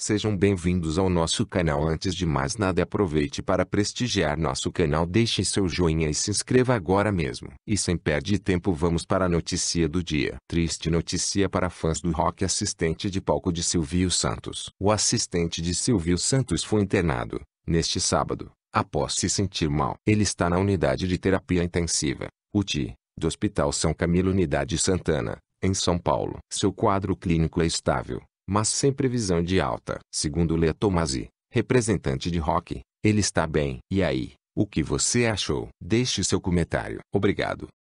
Sejam bem-vindos ao nosso canal. Antes de mais nada, aproveite para prestigiar nosso canal, deixe seu joinha e se inscreva agora mesmo. E sem perder tempo, vamos para a notícia do dia. Triste notícia para fãs do rock: assistente de palco de Silvio Santos. O assistente de Silvio Santos foi internado neste sábado, após se sentir mal. Ele está na unidade de terapia intensiva, UTI, do Hospital São Camilo, Unidade Santana, em São Paulo. Seu quadro clínico é estável, mas sem previsão de alta. Segundo Lea Tomasi, representante de rock, ele está bem. E aí, o que você achou? Deixe seu comentário. Obrigado.